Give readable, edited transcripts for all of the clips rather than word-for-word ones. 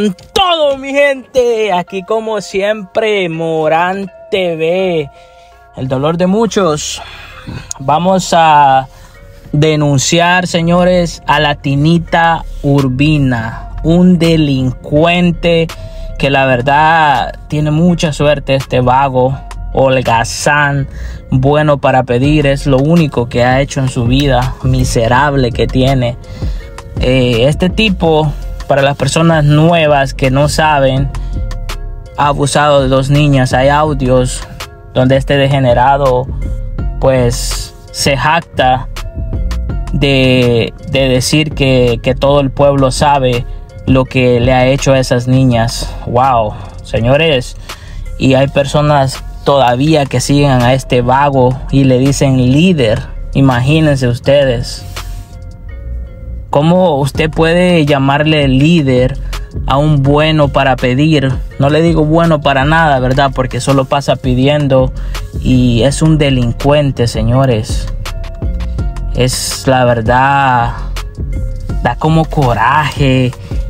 con todo, mi gente. Aquí como siempre, Morán TV, el dolor de muchos. Vamos a denunciar, señores, a la Tinita Urbina, un delincuente que la verdad tiene mucha suerte. Este vago, holgazán, bueno para pedir, es lo único que ha hecho en su vida, miserable que tiene. Este tipo, para las personas nuevas que no saben, ha abusado de 2 niñas. Hay audios donde este degenerado pues se jacta de decir que todo el pueblo sabe lo que le ha hecho a esas niñas. Wow, señores, y hay personas todavía que siguen a este vago y le dicen líder. Imagínense ustedes. ¿Cómo usted puede llamarle líder a un bueno para pedir? No le digo bueno para nada, ¿verdad? Porque solo pasa pidiendo y es un delincuente, señores. Es la verdad, da como coraje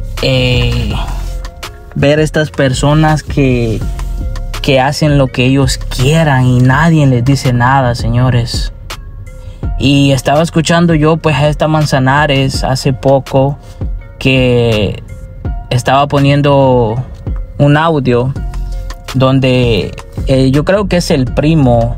ver estas personas que hacen lo que ellos quieran y nadie les dice nada, señores. Y estaba escuchando yo pues a esta Manzanares hace poco, que estaba poniendo un audio donde yo creo que es el primo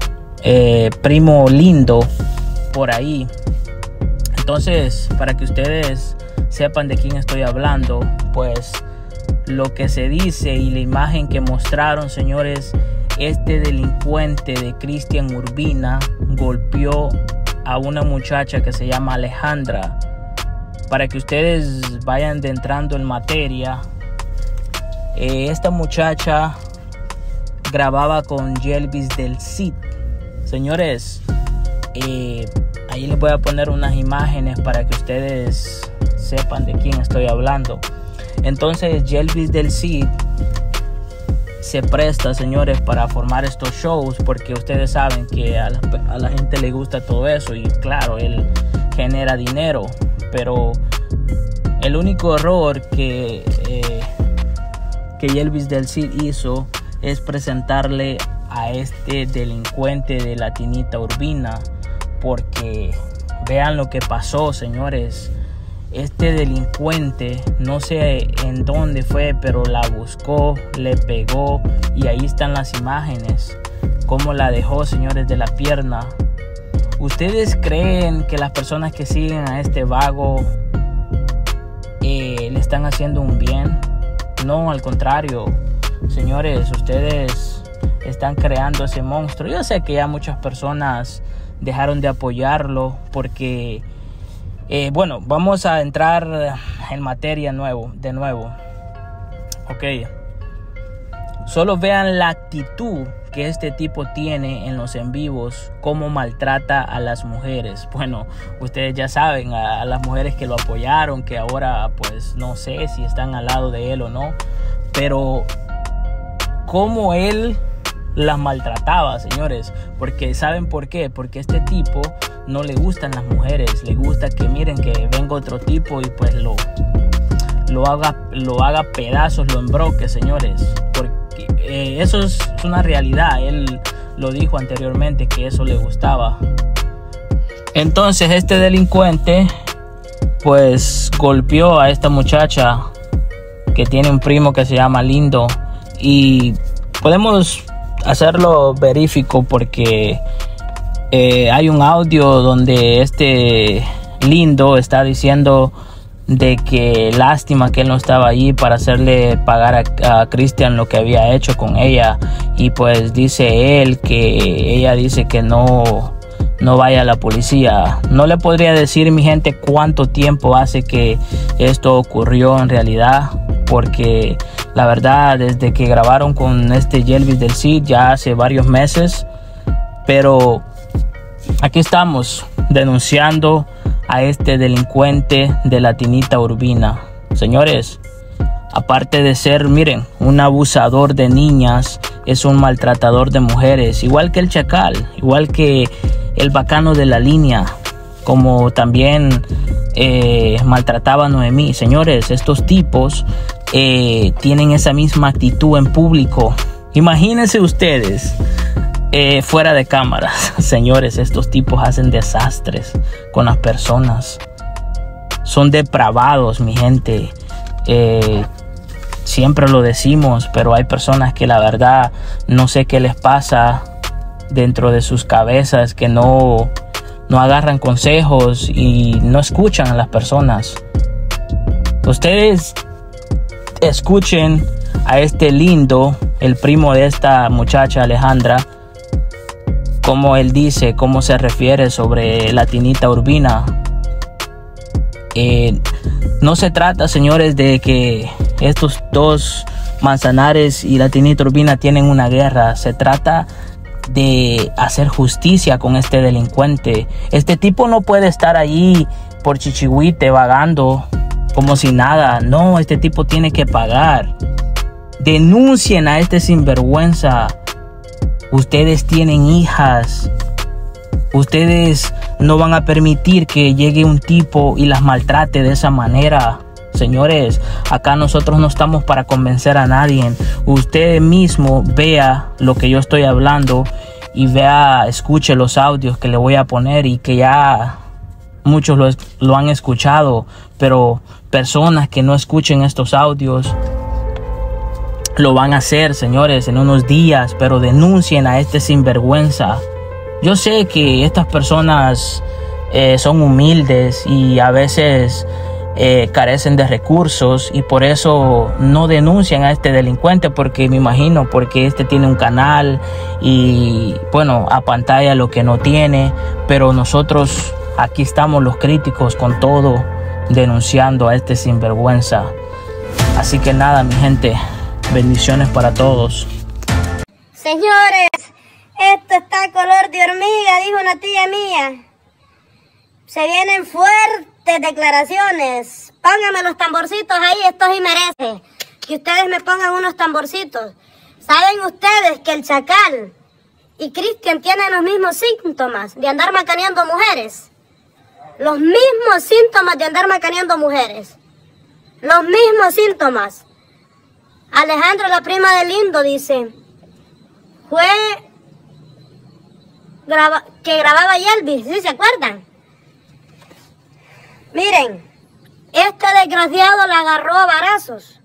lindo por ahí. Entonces, para que ustedes sepan de quién estoy hablando, pues lo que se dice y la imagen que mostraron, señores, este delincuente de Cristian Urbina golpeó a una muchacha que se llama Alejandra. Para que ustedes vayan entrando en materia, esta muchacha grababa con Yelvis del Cid. Señores, ahí les voy a poner unas imágenes para que ustedes sepan de quién estoy hablando. Entonces Yelvis del Cid se presta, señores, para formar estos shows, porque ustedes saben que a la gente le gusta todo eso y claro, él genera dinero. Pero el único error que Yelvis del Cid hizo es presentarle a este delincuente de la Tinita Urbina, porque vean lo que pasó, señores. Este delincuente, no sé en dónde fue, pero la buscó, le pegó y ahí están las imágenes, cómo la dejó, señores, de la pierna. ¿Ustedes creen que las personas que siguen a este vago le están haciendo un bien? No, al contrario, señores, ustedes están creando ese monstruo. Yo sé que ya muchas personas dejaron de apoyarlo porque bueno, vamos a entrar en materia de nuevo. Ok. Solo vean la actitud que este tipo tiene en los en vivos, cómo maltrata a las mujeres. Bueno, ustedes ya saben, a las mujeres que lo apoyaron, que ahora pues no sé si están al lado de él o no, pero cómo él las maltrataba, señores. Porque ¿saben por qué? Porque este tipo no le gustan las mujeres, le gusta que miren que venga otro tipo y pues lo haga pedazos, lo embroque, señores. Porque eso es una realidad. Él lo dijo anteriormente que eso le gustaba. Entonces este delincuente pues golpeó a esta muchacha que tiene un primo que se llama Lindo, y podemos hacerlo verífico porque hay un audio donde este Lindo está diciendo de que lástima que él no estaba allí para hacerle pagar a Cristian lo que había hecho con ella. Y pues dice él que ella dice que no vaya a la policía. No le podría decir, mi gente, cuánto tiempo hace que esto ocurrió en realidad, porque la verdad desde que grabaron con este Yelvis del Cid ya hace varios meses. Pero aquí estamos denunciando a este delincuente de la Tinita Urbina. Señores, aparte de ser, miren, un abusador de niñas, es un maltratador de mujeres, igual que el Chacal, igual que el Bacano de la Línea, como también maltrataba a Noemí. Señores, estos tipos tienen esa misma actitud en público. Imagínense ustedes fuera de cámaras. Señores, estos tipos hacen desastres con las personas. Son depravados, mi gente. Siempre lo decimos, pero hay personas que la verdad no sé qué les pasa dentro de sus cabezas, que no agarran consejos y no escuchan a las personas. Ustedes escuchen a este lindo, el primo de esta muchacha Alejandra, cómo él dice, cómo se refiere sobre la Tinita Urbina. No se trata, señores, de que estos dos, Manzanares y la Tinita Urbina, tienen una guerra. Se trata de hacer justicia con este delincuente. Este tipo no puede estar ahí por chichihuite vagando como si nada. No, este tipo tiene que pagar. Denuncien a este sinvergüenza. Ustedes tienen hijas. Ustedes no van a permitir que llegue un tipo y las maltrate de esa manera. Señores, acá nosotros no estamos para convencer a nadie. Usted mismo vea lo que yo estoy hablando y escuche los audios que le voy a poner, y que ya muchos lo han escuchado, pero personas que no escuchen estos audios lo van a hacer, señores, en unos días. Pero denuncien a este sinvergüenza. Yo sé que estas personas son humildes y a veces carecen de recursos, y por eso no denuncian a este delincuente, porque me imagino porque este tiene un canal y bueno, apantalla lo que no tiene. Pero nosotros aquí estamos, los críticos, con todo, denunciando a este sinvergüenza. Así que nada, mi gente, bendiciones para todos. Señores, esto está color de hormiga, dijo una tía mía. Se vienen fuertes declaraciones. Pónganme los tamborcitos ahí, esto sí merece que ustedes me pongan unos tamborcitos. ¿Saben ustedes que el Chacal y Cristian tienen los mismos síntomas de andar macaneando mujeres? Los mismos síntomas de andar macaneando mujeres. Los mismos síntomas. Alejandra, la prima de Lindo, dice, fue que grababa Yelvis, ¿sí se acuerdan? Miren, este desgraciado la agarró a varazos.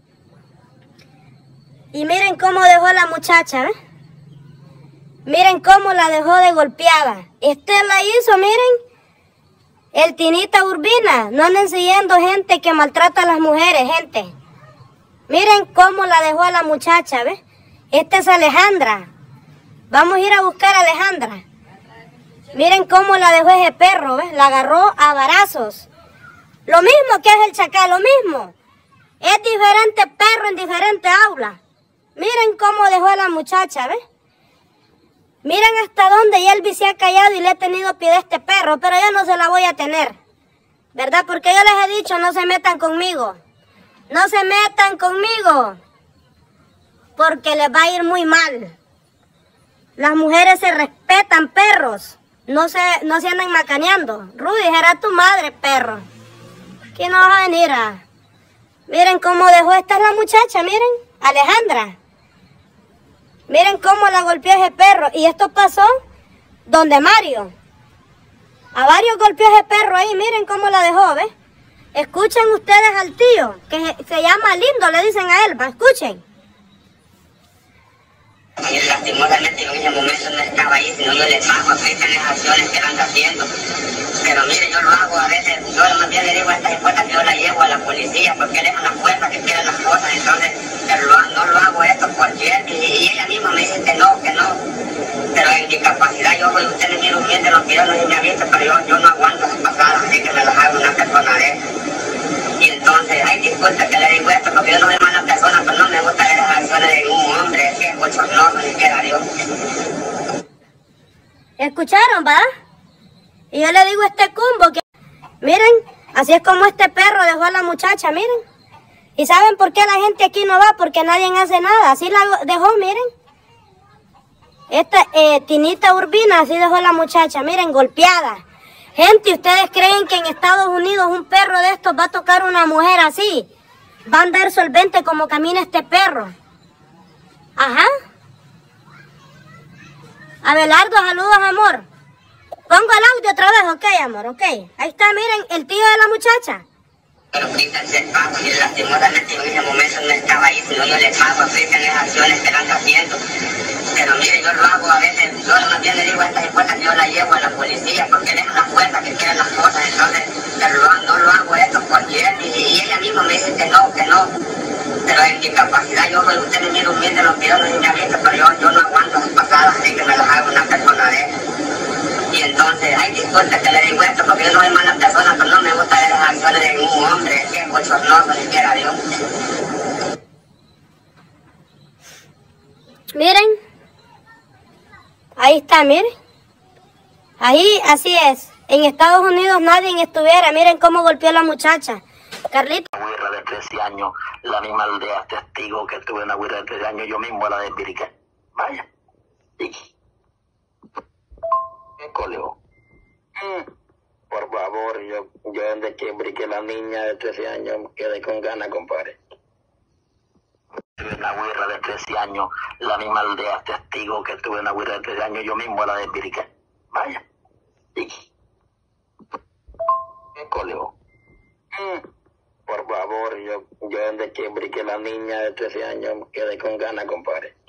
Y miren cómo dejó a la muchacha, ¿eh? Miren cómo la dejó de golpeada. Este la hizo, miren, el Tinita Urbina. No anden siguiendo gente que maltrata a las mujeres, gente. Miren cómo la dejó a la muchacha, ¿ves? Esta es Alejandra. Vamos a ir a buscar a Alejandra. Miren cómo la dejó ese perro, ¿ves? La agarró a varazos. Lo mismo que es el Chacal, lo mismo. Es diferente perro en diferente aula. Miren cómo dejó a la muchacha, ¿ves? Miren hasta dónde Yelvis se ha callado y le he tenido pie a este perro, pero yo no se la voy a tener, ¿verdad? Porque yo les he dicho, no se metan conmigo. No se metan conmigo, porque les va a ir muy mal. Las mujeres se respetan, perros. No se andan macaneando. Rudy, será tu madre, perro. ¿Quién no va a venir a...? Miren cómo dejó. Esta es la muchacha, miren. Alejandra. Miren cómo la golpeó ese perro. Y esto pasó donde Mario. A varios golpeó ese perro ahí. Miren cómo la dejó, ¿ves? Escuchen ustedes al tío, que se llama Lindo, le dicen a él. Escuchen. Y lastimosamente yo en ese momento no estaba ahí, sino yo le pago a Cristian las acciones que él anda haciendo. Pero mire, yo lo hago a veces, yo más bien le digo a esta esposa que yo la llevo a la policía, porque él es una fuerza que quiere las cosas, entonces no lo hago esto por él, y ella misma me dice que no. Pero en mi capacidad yo voy, usted me mira bien de los videos, no me ha visto, pero yo no aguanto esas pasadas, así que me las hago una persona de eso. Y entonces, hay disculpas que le digo esto, porque yo no soy mala persona, pero no me gusta ver las acciones de un hombre, que es bochornoso, ni quiera Dios. ¿Escucharon, va? Y yo le digo a este cumbo que... Miren, así es como este perro dejó a la muchacha, miren. ¿Y saben por qué la gente aquí no va? Porque nadie hace nada. Así la dejó, miren. Esta Tinita Urbina, así dejó a la muchacha, miren, golpeada. Gente, ¿ustedes creen que en Estados Unidos un perro de estos va a tocar a una mujer así? va a andar solvente como camina este perro. Ajá. Abelardo, saludos, amor. Pongo el audio otra vez, ok, amor, ok. Ahí está, miren, el tío de la muchacha. Pero Cristian se paga y lastimosamente en ese momento no estaba ahí, sino yo le pago a Cristian esas acciones que anda haciendo. Pero mire, yo lo hago a veces, yo más bien le digo a estas esposas que yo la llevo a la policía porque dejan las puertas que quieren las cosas, entonces pero no lo hago esto porque él y ella misma me dice que no. Pero en mi capacidad, yo soy usted me humilde los videos de mi amiga, pero yo no aguanto las pasadas, así que me las hago una persona de él. Y entonces, ay, disculpe que le digo esto, porque yo no soy mala persona, pero no me gusta ver las acciones de ningún hombre, que es bochornoso, ni quiera Dios. Miren. Ahí está, miren. Ahí, así es. En Estados Unidos nadie estuviera. Miren cómo golpeó a la muchacha. Carlito. Una huirra de 13 años, la misma aldea testigo que tuve una huirra de 13 años, yo mismo la desvirgué. Vaya. ¿Y qué coleo? Por favor, yo desde que briqué la niña de 13 años quedé con ganas, compadre. Tuve una huirra de 13 años, la misma aldea testigo que tuve una huirra de 13 años, yo mismo la desvirgué. Vaya. ¿Y qué coleo? Por favor, yo desde que briqué la niña de 13 años quedé con ganas, compadre.